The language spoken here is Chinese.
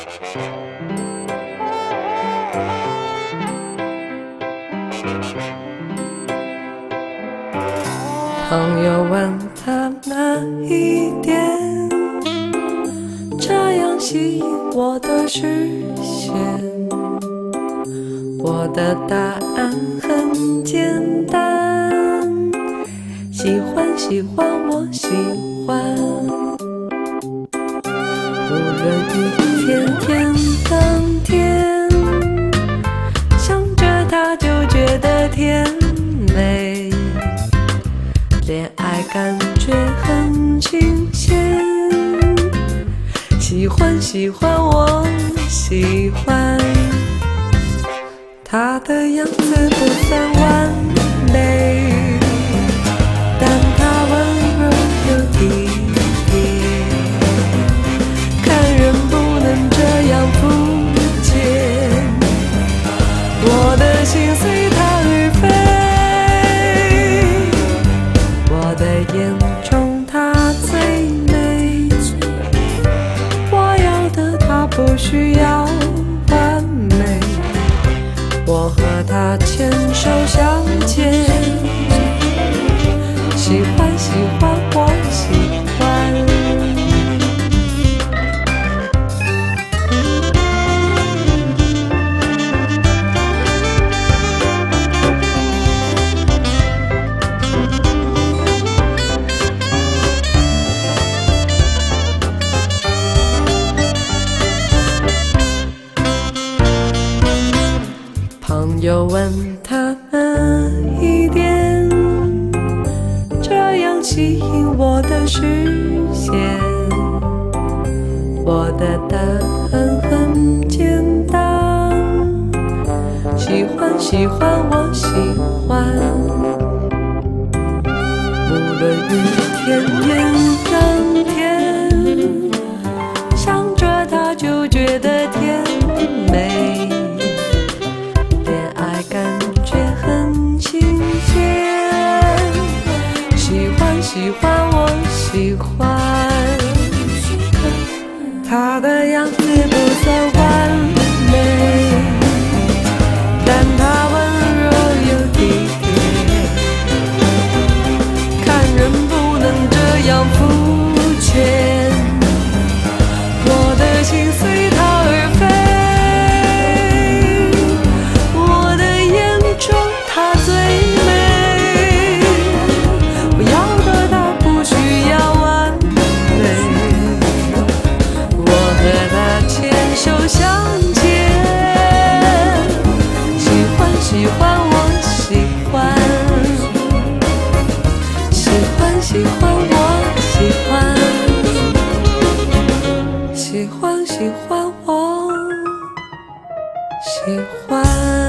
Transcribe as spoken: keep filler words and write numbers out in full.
朋友问他哪一点这样吸引我的视线，我的答案很简单，喜欢喜欢我喜欢，无论一天天当天，想着他就觉得甜美，恋爱感觉很新鲜，喜欢喜欢我喜欢，他的样子不算完美，但他温柔又体贴，看人不能这样肤浅，我的心随他而飞，我的眼中她最美，我要的她不需要完美，我和她牵手相牵，喜欢喜欢我喜欢。朋友问他哪一点这样吸引我的视线，我的答案很简单，喜欢喜欢我喜欢，无论雨天炎当天，想着他就觉得甜美，喜欢我喜欢，他的样子不算完美，但他温柔又体贴，看人不能这样肤浅，我的心随他而飞，我的眼中他最美，我要手相牵，喜欢喜欢我喜欢，喜欢喜欢我喜欢，喜欢喜欢我喜欢。